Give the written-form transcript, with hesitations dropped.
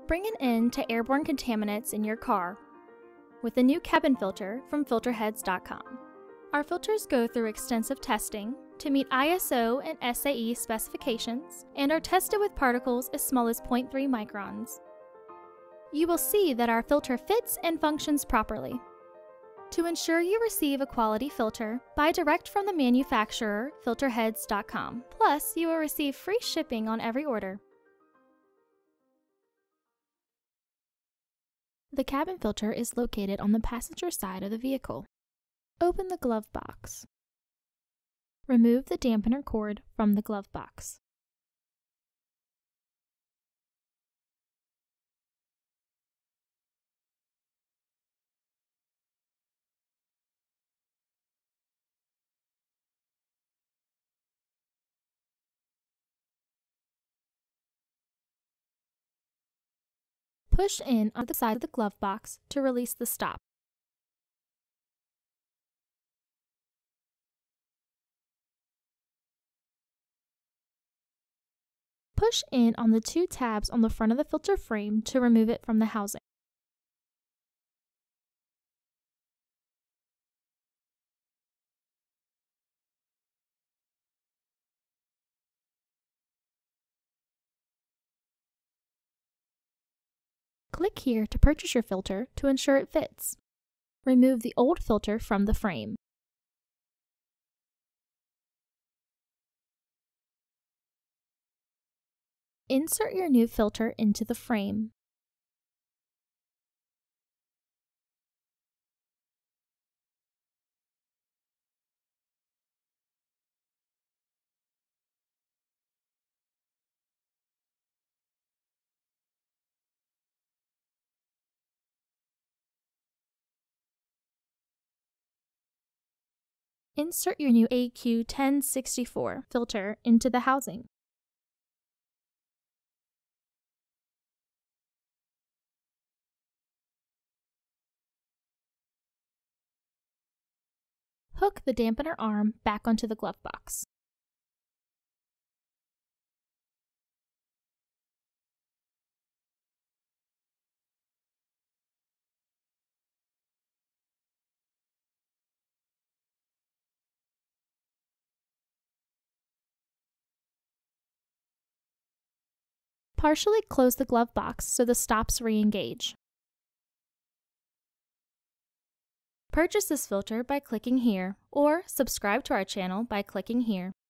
Bring an end to airborne contaminants in your car with a new cabin filter from filterheads.com. Our filters go through extensive testing to meet ISO and SAE specifications and are tested with particles as small as 0.3 microns. You will see that our filter fits and functions properly. To ensure you receive a quality filter, buy direct from the manufacturer, filterheads.com. Plus, you will receive free shipping on every order. The cabin filter is located on the passenger side of the vehicle. Open the glove box. Remove the dampener cord from the glove box. Push in on the side of the glove box to release the stop. Push in on the two tabs on the front of the filter frame to remove it from the housing. Click here to purchase your filter to ensure it fits. Remove the old filter from the frame. Insert your new filter into the frame. Insert your new AQ1064 filter into the housing. Hook the dampener arm back onto the glove box. Partially close the glove box so the stops re-engage. Purchase this filter by clicking here, or subscribe to our channel by clicking here.